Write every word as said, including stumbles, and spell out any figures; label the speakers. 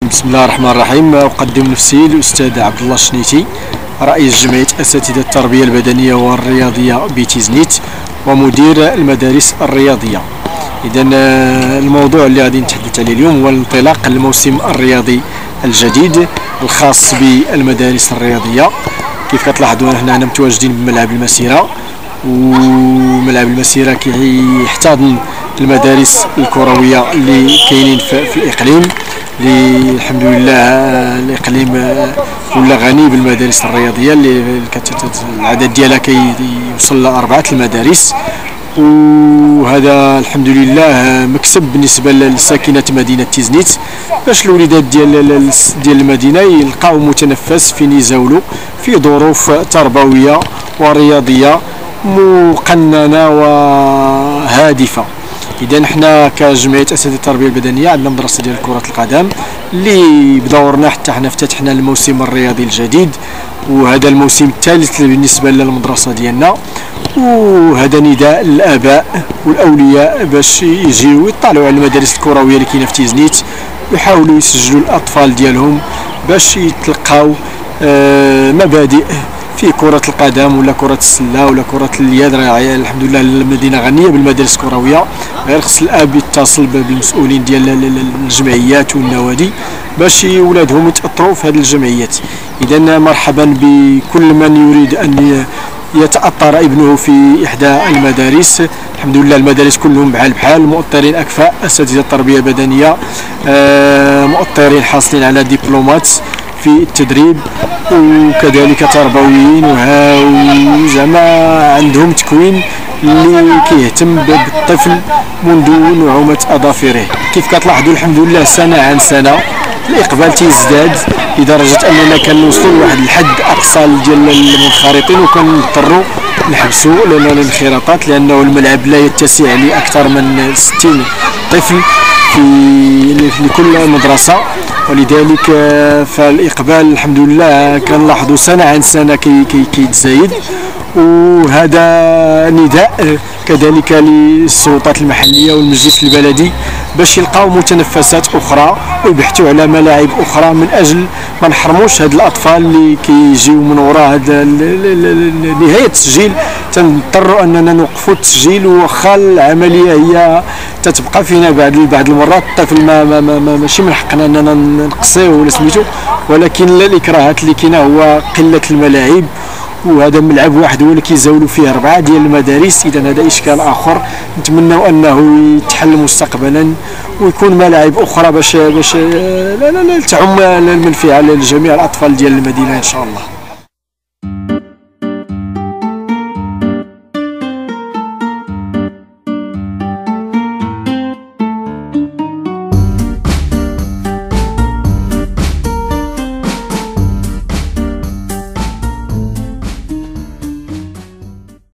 Speaker 1: بسم الله الرحمن الرحيم. أقدم نفسي الأستاذ عبد الله الشنيتي، رئيس جمعية أساتذة التربية البدنية والرياضية بتيزنيت ومدير المدارس الرياضية. إذا الموضوع اللي غادي نتحدث عليه اليوم هو انطلاق الموسم الرياضي الجديد الخاص بالمدارس الرياضية. كيف كتلاحظوا هنا متواجدين بملعب المسيرة، وملعب المسيرة كيحتضن المدارس الكروية اللي كاينين في الإقليم. الحمد لله الاقليم ولا غني بالمدارس الرياضيه اللي العدد ديالها كيوصل لاربعه المدارس، وهذا الحمد لله مكسب بالنسبه لساكنه مدينه تيزنيت، باش الوليدات ديال ديال المدينه يلقاو متنفس فين يزاولوا في ظروف تربويه ورياضيه مقننه وهادفه. إذا حنا كجمعية أساتذة التربية البدنية عندنا مدرسة ديال كرة القدم اللي بدورنا حتى حنا افتتحنا الموسم الرياضي الجديد، وهذا الموسم الثالث بالنسبة للمدرسة ديالنا. وهذا نداء للآباء والأولياء باش يجيو يطلعوا على المدارس الكروية اللي كاينة في تيزنيت ويحاولوا يسجلوا الأطفال ديالهم باش يتلقاو آه مبادئ في كرة القدم ولا كرة السلة ولا كرة اليد. راه الحمد لله المدينة غنية بالمدارس الكروية، غير خص الأب يتصل بالمسؤولين ديال الجمعيات والنوادي باش ولادهم يتأطروا في هذه الجمعيات. إذا مرحبا بكل من يريد أن يتأطر ابنه في إحدى المدارس. الحمد لله المدارس كلهم بحال بحال، مؤطرين أكفاء، أساتذة التربية البدنية، مؤطرين حاصلين على دبلومات في التدريب، وكذلك تربويين وها زعما عندهم تكوين اللي كيهتم بالطفل منذ نعومة أظافره. كيف كتلاحظوا الحمد لله سنة عن سنة الإقبال تيزداد لدرجة أننا كنوصلوا لواحد الحد أقصى ديال المنخرطين، وكنضطروا نحبسوا الانخراطات لأنه الملعب لا يتسع لأكثر من ستين طفل في لكل مدرسة، ولذلك فالإقبال الحمد لله كنلاحظوا سنة عن سنة كي كي كيتزايد. وهذا نداء كذلك للسلطات المحلية والمجلس البلدي باش يلقاو متنفسات أخرى ويبحثوا على ملاعب أخرى من أجل ما نحرموش هاد الأطفال اللي كيجيو من وراء هذا نهاية التسجيل. تنضطروا أننا نوقفوا التسجيل، وخا العملية هي تتبقى فينا بعد بعض المرات الطفل ما, ما, ما, ما ماشي من حقنا أننا نقصيه ولا سميتو، ولكن الإكراهات اللي كاينة هو قلة الملاعب، وهذا ملعب واحد هو اللي كيزاولوا فيه أربعة ديال المدارس. إذا هذا إشكال آخر نتمنوا أنه يتحل مستقبلا ويكون ملاعب أخرى باش باش لا لا لا تعم المنفعة لجميع الأطفال ديال المدينة إن شاء الله.